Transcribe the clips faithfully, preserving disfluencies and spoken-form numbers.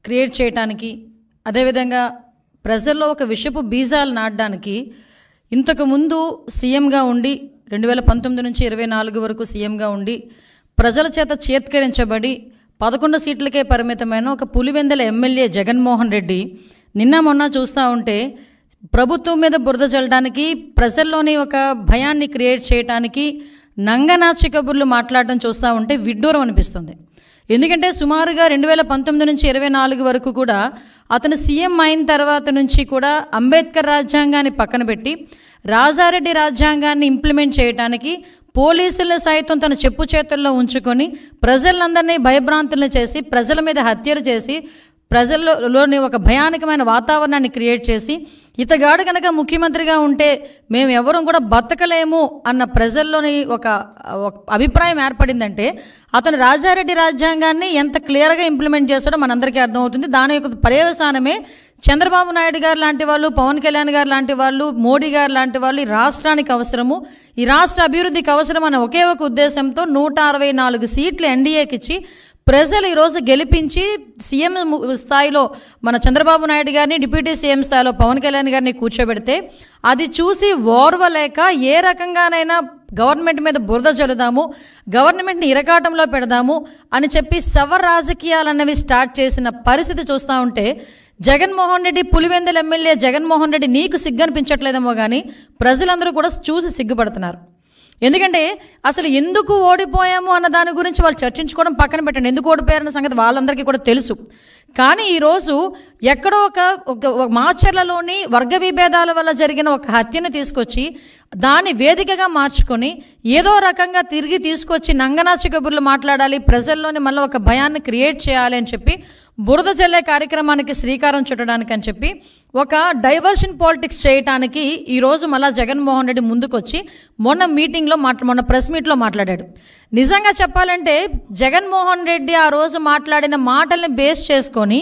Create చేయడానికి, అదేవిధంగా ప్రజల్లో ఒక విషపు బీజాలు నాటడానికి ఇంతకుముందు సీఎంగా ఉండి రెండు వేల పంతొమ్మిది నుంచి ఇరవై నాలుగు వరకు సీఎంగా ఉండి ప్రజల చేత చేత్కరించబడి పదకొండు సీట్లకే పరిమితమైన ఒక పులివెందుల ఎమ్మెల్యే జగన్మోహన్ రెడ్డి నిన్న మొన్న చూస్తూ ఉంటే ప్రభుత్వం మీద బురద చల్లడానికి, ప్రజల్లోని ఒక భయాన్ని క్రియేట్ చేయడానికి నంగనాచి కబుర్లు మాట్లాడడం చూస్తూ ఉంటే విడ్డూరం అనిపిస్తుంది. ఎందుకంటే సుమారుగా రెండు వేల పంతొమ్మిది నుంచి ఇరవై నాలుగు వరకు కూడా అతను సీఎం అయిన తర్వాత నుంచి కూడా అంబేద్కర్ రాజ్యాంగాన్ని పక్కన పెట్టి రాజారెడ్డి రాజ్యాంగాన్ని ఇంప్లిమెంట్ చేయడానికి పోలీసుల సైతం తన చెప్పు చేతుల్లో ఉంచుకొని ప్రజలందరినీ భయభ్రాంతులను చేసి ప్రజల మీద హత్యలు చేసి ప్రజల్లోని ఒక భయానకమైన వాతావరణాన్ని క్రియేట్ చేసి ఇతగాడు కనుక ముఖ్యమంత్రిగా ఉంటే మేము ఎవరూ కూడా బతకలేము అన్న ప్రజల్లోని ఒక అభిప్రాయం ఏర్పడిందంటే అతను రాజారెడ్డి రాజ్యాంగాన్ని ఎంత క్లియర్గా ఇంప్లిమెంట్ చేస్తాడో మనందరికీ అర్థమవుతుంది. దాని యొక్క పర్యవసానమే చంద్రబాబు నాయుడు గారు లాంటి వాళ్ళు, పవన్ కళ్యాణ్ గారు లాంటి వాళ్ళు, మోడీ గారు లాంటి వాళ్ళు ఈ రాష్ట్రానికి అవసరము, ఈ రాష్ట్ర అభివృద్ధికి అవసరం అనే ఒకే ఒక ఉద్దేశంతో నూట అరవై నాలుగు సీట్లు ఎన్డీఏకి ఇచ్చి ప్రజలు ఈరోజు గెలిపించి సీఎం స్థాయిలో మన చంద్రబాబు నాయుడు గారిని, డిప్యూటీ సీఎం స్థాయిలో పవన్ కళ్యాణ్ గారిని కూర్చోబెడితే అది చూసి ఓర్వలేక ఏ రకంగానైనా గవర్నమెంట్ మీద బురద చల్లుదాము, గవర్నమెంట్ని ఇరకాటంలో పెడదాము అని చెప్పి శవ రాజకీయాలు అన్నవి స్టార్ట్ చేసిన పరిస్థితి చూస్తూ ఉంటే జగన్మోహన్ రెడ్డి, పులివెందుల ఎమ్మెల్యే జగన్మోహన్ రెడ్డి నీకు సిగ్గనిపించట్లేదేమో కానీ ప్రజలందరూ కూడా చూసి సిగ్గుపడుతున్నారు. ఎందుకంటే అసలు ఎందుకు ఓడిపోయాము అన్న దాని గురించి వాళ్ళు చర్చించుకోవడం పక్కన పెట్టండి. ఎందుకు ఓడిపోయారన్న సంగతి వాళ్ళందరికీ కూడా తెలుసు. కానీ ఈరోజు ఎక్కడో ఒక ఒక మాచర్లలోని వర్గ విభేదాల వల్ల జరిగిన ఒక హత్యను తీసుకొచ్చి దాన్ని వేదికగా మార్చుకొని ఏదో రకంగా తిరిగి తీసుకొచ్చి నంగనాచి కబుర్లు మాట్లాడాలి, ప్రజల్లోని మళ్ళీ ఒక భయాన్ని క్రియేట్ చేయాలి అని చెప్పి బురద జల్లే కార్యక్రమానికి శ్రీకారం చుట్టడానికి అని చెప్పి ఒక డైవర్షన్ పాలిటిక్స్ చేయడానికి ఈరోజు మళ్ళా జగన్మోహన్ రెడ్డి ముందుకొచ్చి మొన్న మీటింగ్లో మాట్లా మొన్న ప్రెస్ మీట్లో మాట్లాడాడు. నిజంగా చెప్పాలంటే జగన్మోహన్ రెడ్డి ఆ రోజు మాట్లాడిన మాటల్ని బేస్ చేసుకొని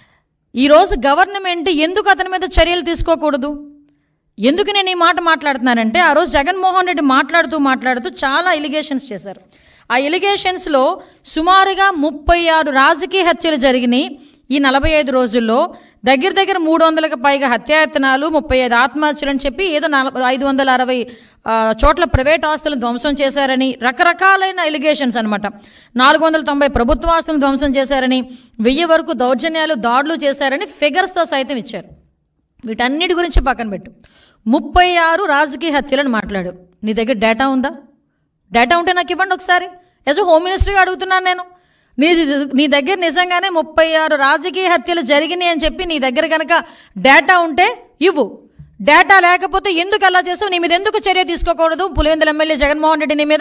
ఈరోజు గవర్నమెంట్ ఎందుకు అతని మీద చర్యలు తీసుకోకూడదు? ఎందుకు నేను ఈ మాట మాట్లాడుతున్నానంటే ఆ రోజు జగన్మోహన్ రెడ్డి మాట్లాడుతూ మాట్లాడుతూ చాలా ఎలిగేషన్స్ చేశారు. ఆ ఎలిగేషన్స్లో సుమారుగా ముప్పై ఆరు రాజకీయ హత్యలు జరిగినాయి ఈ నలభై ఐదు రోజుల్లో. దగ్గర దగ్గర మూడు వందలకు పైగా హత్యాయత్నాలు, ముప్పై ఐదు ఆత్మహత్యలు అని చెప్పి ఏదో నలభై ఐదు వందల అరవై చోట్ల ప్రైవేట్ ఆస్తులను ధ్వంసం చేశారని రకరకాలైన ఎలిగేషన్స్ అనమాట. నాలుగు వందల తొంభై ప్రభుత్వ ఆస్తులను ధ్వంసం చేశారని, వెయ్యి వరకు దౌర్జన్యాలు, దాడులు చేశారని ఫిగర్స్తో సైతం ఇచ్చారు. వీటన్నిటి గురించి పక్కన పెట్టు. ముప్పై ఆరు రాజకీయ హత్యలను మాట్లాడు. నీ దగ్గర డేటా ఉందా? డేటా ఉంటే నాకు ఇవ్వండి ఒకసారి. యాజ్ హోమ్ మినిస్టర్గా అడుగుతున్నాను నేను. నీ నీ దగ్గర నిజంగానే ముప్పై ఆరు రాజకీయ హత్యలు జరిగినాయి అని చెప్పి నీ దగ్గర కనుక డేటా ఉంటే ఇవ్వు. డేటా లేకపోతే ఎందుకు అలా చేసావు? నీ మీద ఎందుకు చర్య తీసుకోకూడదు పులివెందుల ఎమ్మెల్యే జగన్మోహన్ రెడ్డి నీ మీద?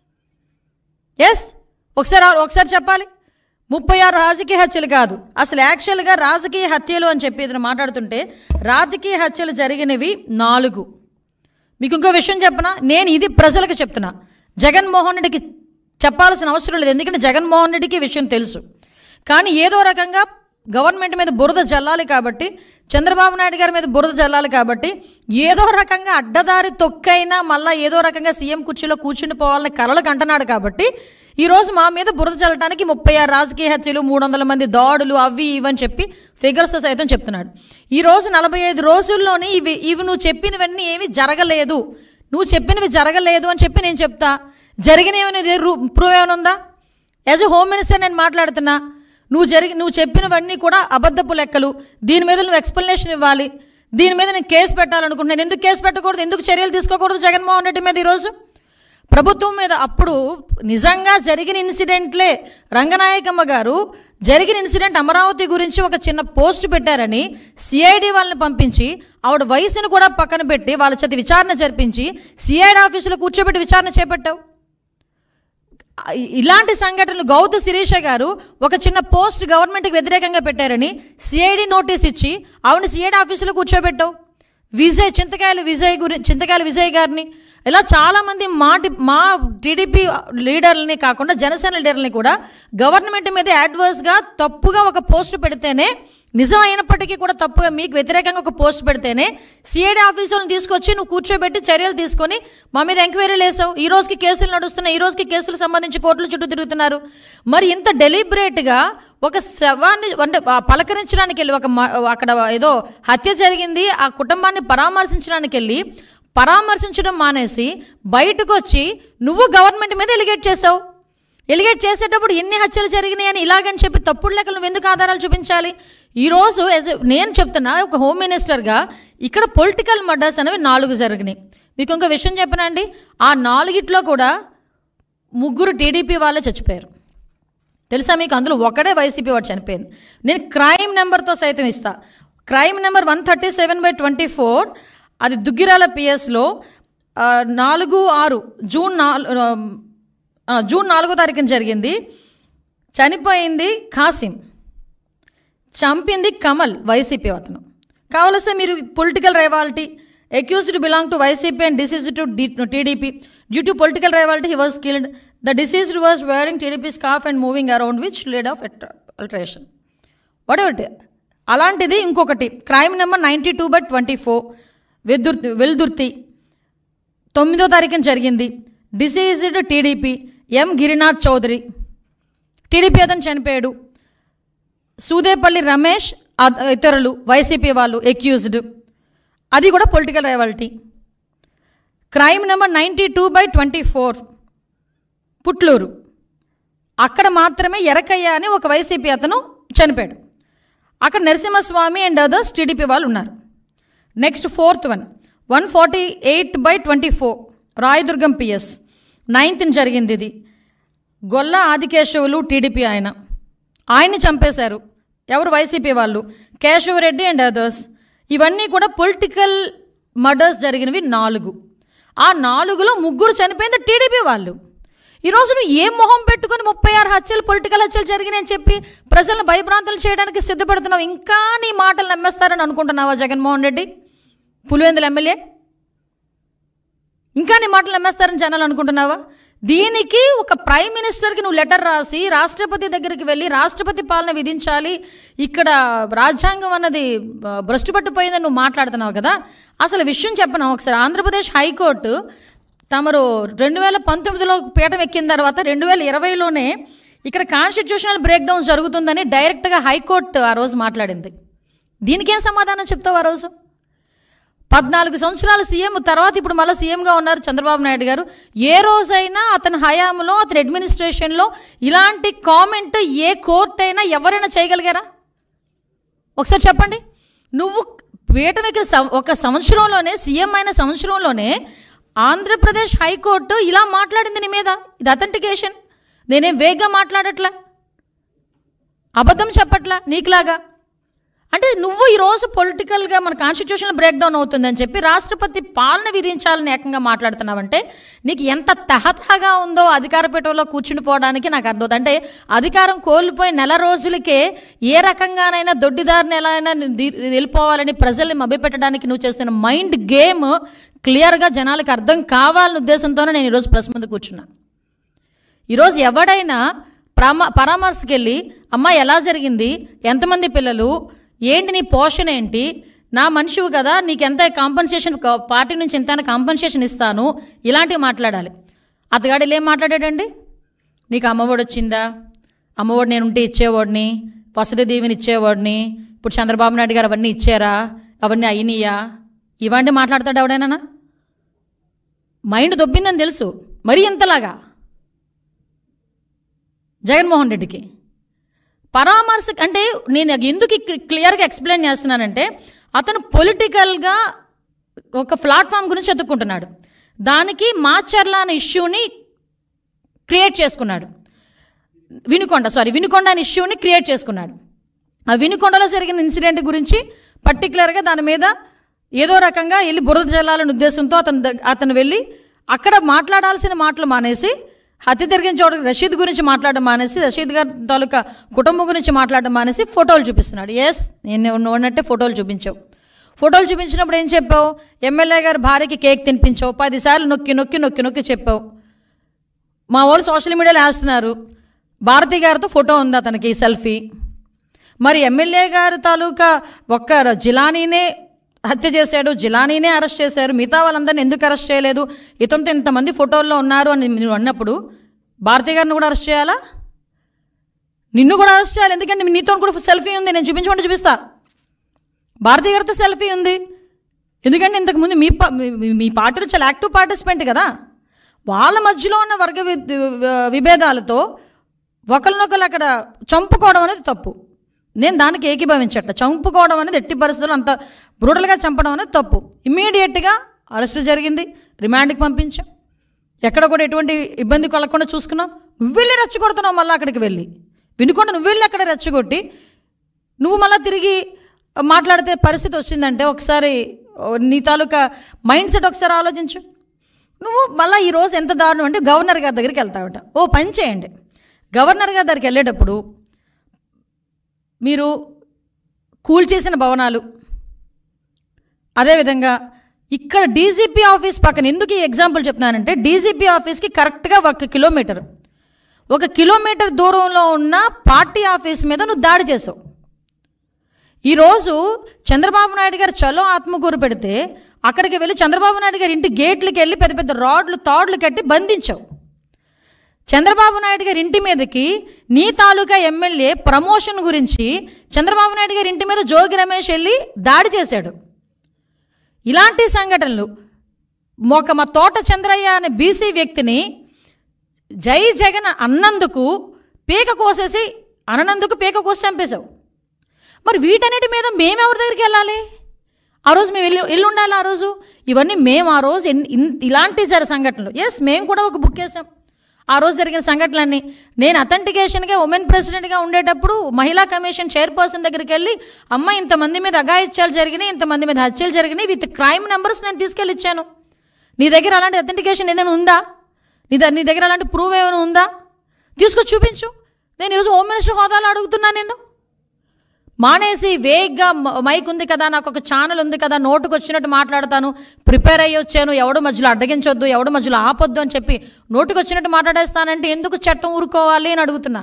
ఎస్, ఒకసారి ఒకసారి చెప్పాలి. ముప్పై ఆరు రాజకీయ హత్యలు కాదు, అసలు యాక్చువల్గా రాజకీయ హత్యలు అని చెప్పి ఇతను మాట్లాడుతుంటే రాజకీయ హత్యలు జరిగినవి నాలుగు. మీకు ఇంకో విషయం చెప్పనా? నేను ఇది ప్రజలకు చెప్తున్నా, జగన్మోహన్ రెడ్డికి చెప్పాల్సిన అవసరం లేదు. ఎందుకంటే జగన్మోహన్ రెడ్డికి విషయం తెలుసు. కానీ ఏదో రకంగా గవర్నమెంట్ మీద బురద జల్లాలి కాబట్టి, చంద్రబాబు నాయుడు గారి మీద బురద జల్లాలి కాబట్టి ఏదో రకంగా అడ్డదారి తొక్కైనా మళ్ళీ ఏదో రకంగా సీఎం కుర్చీలో కూర్చుండిపోవాలని కలలకు అంటున్నాడు కాబట్టి ఈరోజు మా మీద బురద చల్లడానికి ముప్పై ఆరు రాజకీయ హత్యలు, మూడు వందల మంది దాడులు, అవి ఇవని చెప్పి ఫిగర్స్ సైతం చెప్తున్నాడు. ఈరోజు నలభై ఐదు రోజుల్లోని ఇవి ఇవి నువ్వు చెప్పినవన్నీ ఏమి జరగలేదు, నువ్వు చెప్పినవి జరగలేదు అని చెప్పి నేను చెప్తా. జరిగినవి ప్రూవ్ ఏమైనా ఉందా? యాజ్ ఎ హోమ్ మినిస్టర్ నేను మాట్లాడుతున్నా. నువ్వు జరిగి నువ్వు చెప్పినవన్నీ కూడా అబద్ధపు లెక్కలు. దీని మీద నువ్వు ఎక్స్ప్లెనేషన్ ఇవ్వాలి. దీని మీద నేను కేసు పెట్టాలనుకుంటున్నాను. ఎందుకు కేసు పెట్టకూడదు? ఎందుకు చర్యలు తీసుకోకూడదు జగన్మోహన్ రెడ్డి మీద ఈరోజు ప్రభుత్వం మీద? అప్పుడు నిజంగా జరిగిన ఇన్సిడెంట్లే రంగనాయకమ్మ గారు జరిగిన ఇన్సిడెంట్ అమరావతి గురించి ఒక చిన్న పోస్ట్ పెట్టారని సిఐడి వాళ్ళని పంపించి ఆవిడ వయసును కూడా పక్కన పెట్టి వాళ్ళ చేత విచారణ జరిపించి సిఐడి ఆఫీసులో కూర్చోబెట్టి విచారణ చేపట్టావు. ఇలాంటి సంఘటనలు గౌతు శిరీష గారు ఒక చిన్న పోస్ట్ గవర్నమెంట్కి వ్యతిరేకంగా పెట్టారని సిఐడి నోటీస్ ఇచ్చి ఆవిడని సిఐడి ఆఫీసులో కూర్చోబెట్టావు. విజయ్ చింతకాయల విజయ్ గురి చింతకాయల విజయ్ గారిని ఇలా చాలామంది మా మా టీడీపీ లీడర్లని కాకుండా జనసేన లీడర్లని కూడా గవర్నమెంట్ మీద యాడ్వర్స్గా తప్పుగా ఒక పోస్ట్ పెడితేనే, నిజం అయినప్పటికీ కూడా తప్పుగా మీకు వ్యతిరేకంగా ఒక పోస్ట్ పెడితేనే సిఐడి ఆఫీసులను తీసుకొచ్చి నువ్వు కూర్చోబెట్టి చర్యలు తీసుకొని మా మీద ఎంక్వైరీలు వేసావు. ఈ రోజుకి కేసులు నడుస్తున్నాయి, ఈ రోజుకి కేసులకు సంబంధించి కోర్టుల చుట్టూ తిరుగుతున్నారు. మరి ఇంత డెలిబరేట్గా ఒక శవాన్ని అంటే పలకరించడానికి వెళ్ళి ఒక అక్కడ ఏదో హత్య జరిగింది, ఆ కుటుంబాన్ని పరామర్శించడానికి వెళ్ళి పరామర్శించడం మానేసి బయటకు వచ్చి నువ్వు గవర్నమెంట్ మీద ఎలిగేట్ చేసావు. ఎలిగేట్ చేసేటప్పుడు ఎన్ని హత్యలు జరిగినాయి అని ఇలాగని చెప్పి తప్పుడు లెక్కలు నువ్వు ఎందుకు ఆధారాలు చూపించాలి? ఈరోజు నేను చెప్తున్నా, ఒక హోమ్ మినిస్టర్గా ఇక్కడ పొలిటికల్ మర్డర్స్ అనేవి నాలుగు జరిగినాయి. మీకు ఇంకో విషయం చెప్పనండి, ఆ నాలుగిట్లో కూడా ముగ్గురు టీడీపీ వాళ్ళే చచ్చిపోయారు. తెలుసా మీకు? అందులో ఒకడే వైసీపీ వాడు చనిపోయింది. నేను క్రైమ్ నెంబర్తో సైతం ఇస్తా. Crime number one thirty seven by twenty four అది దుగ్గిరాల పిఎస్లో నాలుగు ఆరు జూన్ నాలుగు జూన్ నాలుగో తారీఖున జరిగింది. చనిపోయింది కాసిం, చంపింది కమల్, వైసీపీ అతను. కావలస్తే మీరు political rivalry, accused belong to YCP and deceased to TDP due to political rivalry he was killed. The deceased was wearing TDP scarf and moving around which led of altercation whatever. అలాంటిది ఇంకొకటి crime number ninety two by twenty four Vedurthi Veldurthi తొమ్మిదో తారీఖున జరిగింది. Deceased TDP M Girinath Chowdary, TDP అతను చనిపోయాడు. సూదేపల్లి రమేష్ ఇతరులు YCP వాళ్ళు accused, అది కూడా political rivalry. Crime number ninety two by twenty four Putluru, అక్కడ మాత్రమే ఎరకయ్య అని ఒక వైసీపీ అతను చనిపోయాడు. అక్కడ నరసింహస్వామి అండ్ అదర్స్ టీడీపీ వాళ్ళు ఉన్నారు. Next fourth one one forty eight by twenty four Rayadurgam PS నైన్త్ని జరిగింది. ఇది గొల్ల ఆదికేశవులు టీడీపీ ఆయన, ఆయన్ని చంపేశారు. ఎవరు? వైసీపీ వాళ్ళు, కేశవరెడ్డి అండ్ అదర్స్. ఇవన్నీ కూడా పొలిటికల్ మర్డర్స్ జరిగినవి నాలుగు. ఆ నాలుగులో ముగ్గురు చనిపోయింది టీడీపీ వాళ్ళు. ఈరోజు నువ్వు ఏం మొహం పెట్టుకొని ముప్పై ఆరు హత్యలు పొలిటికల్ హత్యలు జరిగినాయని చెప్పి ప్రజలను భయభ్రాంతులు చేయడానికి సిద్ధపడుతున్నావు. ఇంకా నీ మాటలు నమ్మేస్తారని అనుకుంటున్నావా జగన్మోహన్ రెడ్డి, పులివెందుల ఎమ్మెల్యే? ఇంకా నీ మాటలు నమ్మేస్తారని జనాలు అనుకుంటున్నావా? దీనికి ఒక ప్రైమ్ మినిస్టర్కి నువ్వు లెటర్ రాసి రాష్ట్రపతి దగ్గరికి వెళ్ళి రాష్ట్రపతి పాలన విధించాలి, ఇక్కడ రాజ్యాంగం అన్నది భ్రష్టు పట్టిపోయిందని నువ్వు మాట్లాడుతున్నావు కదా. అసలు విషయం చెప్పను ఒకసారి. ఆంధ్రప్రదేశ్ హైకోర్టు తమరు రెండు వేల పంతొమ్మిదిలో పీఠం ఎక్కిన తర్వాత రెండు వేల ఇరవైలోనే ఇక్కడ కాన్స్టిట్యూషనల్ బ్రేక్ డౌన్ జరుగుతుందని డైరెక్ట్గా హైకోర్టు ఆ రోజు మాట్లాడింది. దీనికేం సమాధానం చెప్తావు? ఆ రోజు పద్నాలుగు సంవత్సరాల సీఎం తర్వాత ఇప్పుడు మళ్ళీ సీఎంగా ఉన్నారు చంద్రబాబు నాయుడు గారు. ఏ రోజైనా అతని హయాంలో అతని అడ్మినిస్ట్రేషన్లో ఇలాంటి కామెంట్ ఏ కోర్టు అయినా ఎవరైనా చేయగలిగారా? ఒకసారి చెప్పండి. నువ్వు పీఠం ఎక్కిన ఒక సంవత్సరంలోనే, సీఎం అయిన సంవత్సరంలోనే ఆంధ్రప్రదేశ్ హైకోర్టు ఇలా మాట్లాడింది నీ మీద. ఇది అథెంటికేషన్. నేనేం వేగ్గా మాట్లాడట్లా, అబద్ధం చెప్పట్లా నీకులాగా. అంటే నువ్వు ఈరోజు పొలిటికల్గా మన కాన్స్టిట్యూషన్ బ్రేక్ డౌన్ అవుతుందని చెప్పి రాష్ట్రపతి పాలన విధించాలని ఏకంగా మాట్లాడుతున్నావంటే నీకు ఎంత తహతహగా ఉందో అధికార పీఠంలో కూర్చుని పోవడానికి నాకు అర్థం. అంటే అధికారం కోల్పోయి నెల రోజులకే ఏ రకంగానైనా దొడ్డిదారిని ఎలా అయినా వెళ్ళిపోవాలని ప్రజల్ని మభ్యపెట్టడానికి నువ్వు చేస్తున్న మైండ్ గేమ్ క్లియర్గా జనాలకు అర్థం కావాలనే ఉద్దేశంతోనే నేను ఈరోజు ప్రెస్ ముందు కూర్చున్నాను. ఈరోజు ఎవడైనా పరామ పరామర్శకి వెళ్ళి అమ్మ ఎలా జరిగింది, ఎంతమంది పిల్లలు, ఏంటి నీ పోషణ ఏంటి, నా మనిషివి కదా, నీకు ఎంత కాంపన్సేషన్ పార్టీ నుంచి ఎంత కాంపన్సేషన్ ఇస్తాను, ఇలాంటివి మాట్లాడాలి. అతగాడు ఏం మాట్లాడాడండి? నీకు అమ్మఒడి వచ్చిందా, అమ్మఒడి నేను ఉంటే ఇచ్చేవాడిని, వసతి దీవెని ఇచ్చేవాడిని, ఇప్పుడు చంద్రబాబు నాయుడు గారు అవన్నీ ఇచ్చారా, అవన్నీ అయినాయా, ఇవన్నీ మాట్లాడతాడు ఎవడైనా? మైండ్ దొబ్బిందని తెలుసు, మరీ ఇంతలాగా జగన్మోహన్ రెడ్డికి పరామర్శ అంటే నేను ఎందుకు క్లియర్గా ఎక్స్ప్లెయిన్ చేస్తున్నానంటే అతను పొలిటికల్గా ఒక ప్లాట్ఫామ్ గురించి ఎత్తుక్కుంటున్నాడు. దానికి మాచర్ల అనే ఇష్యూని క్రియేట్ చేసుకున్నాడు. వినుకొండ సారీ వినుకొండ అనే ఇష్యూని క్రియేట్ చేసుకున్నాడు. ఆ వినుకొండలో జరిగిన ఇన్సిడెంట్ గురించి పర్టికులర్గా దాని మీద ఏదో రకంగా వెళ్ళి బురద జల్లాలనే ఉద్దేశంతో అతను అతను వెళ్ళి అక్కడ మాట్లాడాల్సిన మాటలు మానేసి హత్య జరిగిన చోట రషీద్ గురించి మాట్లాడడం మానేసి, రషీద్ గారి తాలూకా కుటుంబం గురించి మాట్లాడడం మానేసి ఫోటోలు చూపిస్తున్నాడు. ఎస్, నేను ఉన్నట్టే ఫోటోలు చూపించావు. ఫోటోలు చూపించినప్పుడు ఏం చెప్పావు? ఎమ్మెల్యే గారు భార్యకి కేక్ తినిపించావు, పదిసార్లు నొక్కి నొక్కి నొక్కి నొక్కి చెప్పావు. మా వాళ్ళు సోషల్ మీడియాలో వేస్తున్నారు, భారతి గారితో ఫోటో ఉంది అతనికి సెల్ఫీ. మరి ఎమ్మెల్యే గారు తాలూకా ఒక్క జిలానీనే హత్య చేశాడు, జిలానీనే అరెస్ట్ చేశారు, మిగతా వాళ్ళందరినీ ఎందుకు అరెస్ట్ చేయలేదు? ఇతనితో ఇంతమంది ఫోటోల్లో ఉన్నారు అని నువ్వు అన్నప్పుడు భారతి గారిని కూడా అరెస్ట్ చేయాలా? నిన్ను కూడా అరెస్ట్ చేయాలి. ఎందుకంటే నీతో కూడా సెల్ఫీ ఉంది, నేను చూపించమంటే చూపిస్తా. భారతి గారితో సెల్ఫీ ఉంది, ఎందుకంటే ఇంతకుముందు మీ మీ పార్టీలో చాలా యాక్టివ్ పార్టిసిపెంట్ కదా. వాళ్ళ మధ్యలో ఉన్న వర్గ విభేదాలతో ఒకరినొకరు అక్కడ చంపుకోవడం అనేది తప్పు. నేను దానికి ఏకీభవించట. చంపుకోవడం అనేది ఎట్టి పరిస్థితుల్లో అంత బ్రూటల్గా చంపడం అనేది తప్పు. ఇమ్మీడియట్గా అరెస్ట్ జరిగింది, రిమాండ్కి పంపించాం, ఎక్కడ కూడా ఎటువంటి ఇబ్బంది కలగకుండా చూసుకున్నాం. నువ్వు వెళ్ళి రెచ్చగొడుతున్నావు, మళ్ళీ అక్కడికి వెళ్ళి వినుకుండా నువ్వు వెళ్ళి అక్కడ రెచ్చగొట్టి నువ్వు మళ్ళీ తిరిగి మాట్లాడితే పరిస్థితి వచ్చిందంటే ఒకసారి నీ తాలూకా మైండ్ సెట్ ఒకసారి ఆలోచించు. నువ్వు మళ్ళీ ఈరోజు ఎంత దారుణం అంటే గవర్నర్ గారి దగ్గరికి వెళ్తావట. ఓ పని చేయండి, గవర్నర్ గారి దగ్గరికి వెళ్ళేటప్పుడు మీరు కూల్చేసిన భవనాలు, అదేవిధంగా ఇక్కడ డీజీపీ ఆఫీస్ పక్కన, ఎందుకు ఈ ఎగ్జాంపుల్ చెప్తున్నానంటే డీజీపీ ఆఫీస్కి కరెక్ట్గా ఒక కిలోమీటర్ ఒక కిలోమీటర్ దూరంలో ఉన్న పార్టీ ఆఫీస్ మీద నువ్వు దాడి చేసావు. ఈరోజు చంద్రబాబు నాయుడు గారు చలో ఆత్మకూరు పెడితే అక్కడికి వెళ్ళి చంద్రబాబు నాయుడు గారి ఇంటి గేట్లకి వెళ్ళి పెద్ద పెద్ద రాడ్లు తాడ్లు కట్టి బంధించావు. చంద్రబాబు నాయుడు గారి ఇంటి మీదకి నీ తాలూకా ఎమ్మెల్యే ప్రమోషన్ గురించి చంద్రబాబు నాయుడు గారి ఇంటి మీద జోగి రమేష్ వెళ్ళి దాడి చేశాడు. ఇలాంటి సంఘటనలు ఒక మా తోట చంద్రయ్య అనే బీసీ వ్యక్తిని జై జగన్ అన్నందుకు పీక కోసేసి అనందుకు పీక కోసి చంపేశావు. మరి వీటన్నిటి మీద మేము ఎవరి దగ్గరికి వెళ్ళాలి? ఆ రోజు మేము వెళ్ళి వెళ్ళి ఉండాలి. ఆ రోజు ఇవన్నీ మేము ఆ రోజు ఇలాంటి జరి సంఘటనలు ఎస్ మేము కూడా ఒక బుక్ వేసాం. ఆ రోజు జరిగిన సంఘటనలన్నీ నేను అథెంటికేషన్గా ఉమెన్ ప్రెసిడెంట్గా ఉండేటప్పుడు మహిళా కమిషన్ చైర్పర్సన్ దగ్గరికి వెళ్ళి అమ్మ ఇంతమంది మీద అఘాయిత్యాలు జరిగినాయి, ఇంతమంది మీద హత్యలు జరిగినాయి, విత్ క్రైమ్ నెంబర్స్ నేను తీసుకెళ్ళి ఇచ్చాను. నీ దగ్గర అలాంటి అథెంటికేషన్ ఏదైనా ఉందా? నీ నీ దగ్గర అలాంటి ప్రూవ్ ఏమైనా ఉందా? తీసుకొచ్చి చూపించు. నేను ఈరోజు హోమ్ మినిస్టర్ హోదాలో అడుగుతున్నాను. నేను మానేసి వేగ్గా మైక్ ఉంది కదా, నాకు ఒక ఛానల్ ఉంది కదా, నోటుకు వచ్చినట్టు మాట్లాడతాను, ప్రిపేర్ అయ్యి వచ్చాను, ఎవడు మధ్యలో అడ్డగించొద్దు, ఎవడు మధ్యలో ఆపొద్దు అని చెప్పి నోటుకు వచ్చినట్టు మాట్లాడేస్తానంటే ఎందుకు చట్టం ఊరుకోవాలి అని అడుగుతున్నా.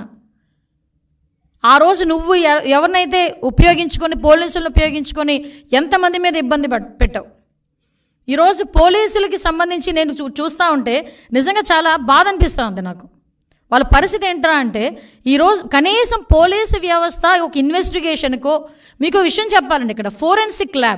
ఆ రోజు నువ్వు ఎవరినైతే ఉపయోగించుకొని పోలీసులను ఉపయోగించుకొని ఎంతమంది మీద ఇబ్బంది పెట్టావు. ఈరోజు పోలీసులకి సంబంధించి నేను చూ చూస్తూ ఉంటే నిజంగా చాలా బాధ అనిపిస్తూ ఉంది నాకు. వాళ్ళ పరిస్థితి ఏంటా అంటే ఈరోజు కనీసం పోలీసు వ్యవస్థ ఒక ఇన్వెస్టిగేషన్కో, మీకు విషయం చెప్పాలండి, ఇక్కడ ఫోరెన్సిక్ ల్యాబ్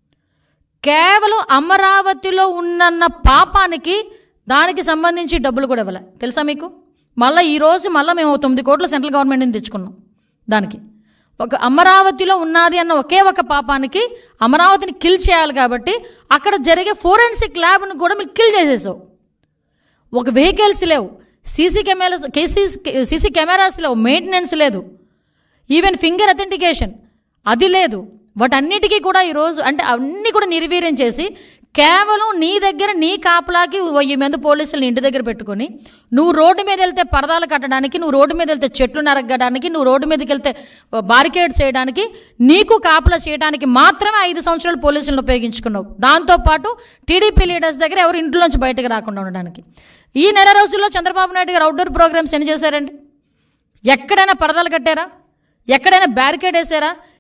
కేవలం అమరావతిలో ఉన్న పాపానికి దానికి సంబంధించి డబ్బులు కూడా ఇవ్వలే తెలుసా మీకు. మళ్ళీ ఈరోజు మళ్ళీ మేము తొమ్మిది కోట్ల సెంట్రల్ గవర్నమెంట్ నుంచి తెచ్చుకున్నాం. దానికి ఒక అమరావతిలో ఉన్నది అన్న ఒకే ఒక పాపానికి అమరావతిని కిల్ చేయాలి కాబట్టి అక్కడ జరిగే ఫోరెన్సిక్ ల్యాబ్ను కూడా మీరు కిల్ చేసేసావు. ఒక వెహికల్స్ లేవు, సీసీ కెమెరాస్ కేసీ సీసీ కెమెరాస్ లేవు, మెయింటెనెన్స్ లేదు, ఈవెన్ ఫింగర్ అథెంటికేషన్ అది లేదు. వాటన్నిటికీ కూడా ఈరోజు అంటే అన్నీ కూడా నిర్వీర్యం చేసి కేవలం నీ దగ్గర నీ కాపలాకి వెయ్యి మంది పోలీసులను ఇంటి దగ్గర పెట్టుకొని నువ్వు రోడ్డు మీద వెళ్తే పరదాలు కట్టడానికి, నువ్వు రోడ్డు మీద వెళ్తే చెట్లు నరగడానికి, నువ్వు రోడ్డు మీదకి వెళ్తే బారికేడ్స్ చేయడానికి, నీకు కాపలా చేయడానికి మాత్రమే ఐదు సంవత్సరాలు పోలీసులను ఉపయోగించుకున్నావు. దాంతోపాటు టీడీపీ లీడర్స్ దగ్గర ఎవరు ఇంట్లోంచి బయటకు రాకుండా ఉండడానికి. ఈ నెల రోజుల్లో చంద్రబాబు నాయుడు గారు అవుట్డోర్ ప్రోగ్రామ్స్ ఎన్ని చేశారండి? ఎక్కడైనా పరదాలు కట్టారా? ఎక్కడైనా బ్యారికేడ్ వేసారా?